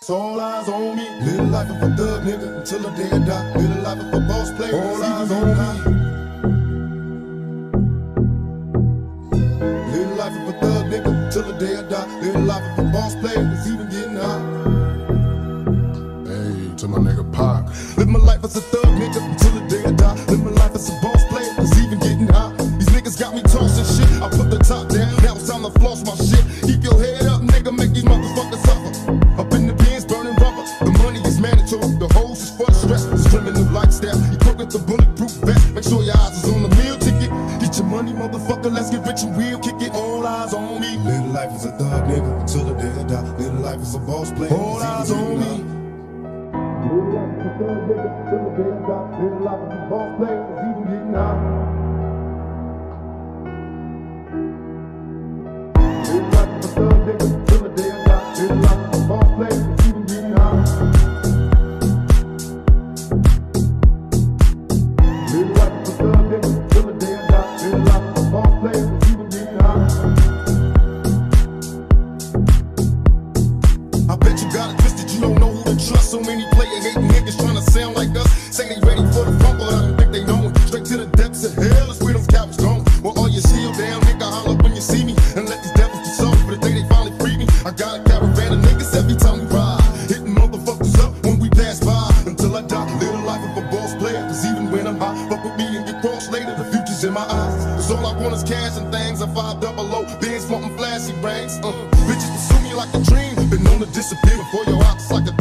So all eyes on me. Live the life of a thug nigga until the day I die. Live the life of a boss player. All eyes on me. Live the life of a thug nigga till the day I die. Live the life of a boss player, it's even getting hot. Hey, to my nigga Pac. Live my life as a thug nigga until the day I die. Live my life as a boss player, it's even getting hot. These niggas got me tossing shit, I put the top down. Now it's time to floss my shit. Keep your head up, nigga, make these motherfuckers suffer. Up in the bins, burning rubber. The money is mandatory, the hoes is for the stress. It's criminal lifestyle, you cook with the bulletproof vest. Make sure your eyes is on the meal ticket. Get your money, motherfucker, let's get rich and real. Kick it, all eyes on me. Live the life as a thug nigga until the day I die. Live the life as a boss player, all eyes on me. Live the life as a thug nigga until the day I die. Live the life as a boss player, it's even getting hot. Live the life as a thug nigga until the day I die. Live the life as a boss player, it's even getting hot. Live the life as a thug nigga until the day I die. Live the life as a boss player, it's even getting hot. I bet you got it twisted, you don't know who to trust. So many player-hating niggas trying to sound like us. Say they ready for the front, but I don't think they know it. Straight to the depths of hell is where them cowards going. Well, all your shield down, nigga, holler when you see me. And let these devils be sold for the day they finally free me. I got a caravan of niggas every time we ride, hitting motherfuckers up when we pass by. Until I die, live the life of a boss player. Cause even when I'm high, fuck with me and get crossed later. The future's in my eyes. Cause all I want is cash and things. I 5 double O, Benz wanting flashy rings. Bitches pursue me like a dream. Been known to disappear before your eyes like a